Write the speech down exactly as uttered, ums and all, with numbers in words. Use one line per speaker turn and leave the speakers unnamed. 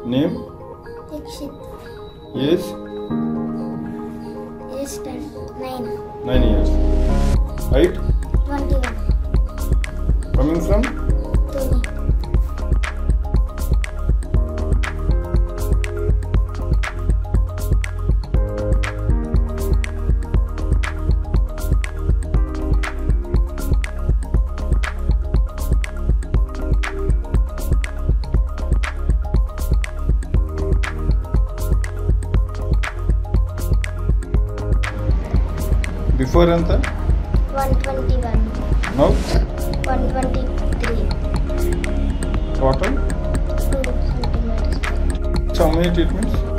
Name?
Dikshit.
Age?
Age ten. nine.
nine years. Height?
twenty-one.
Coming from?
Pune.
Before anta?
one twenty-one.
Now?
one twenty-three.
Total?
two centimeters.
How many treatments?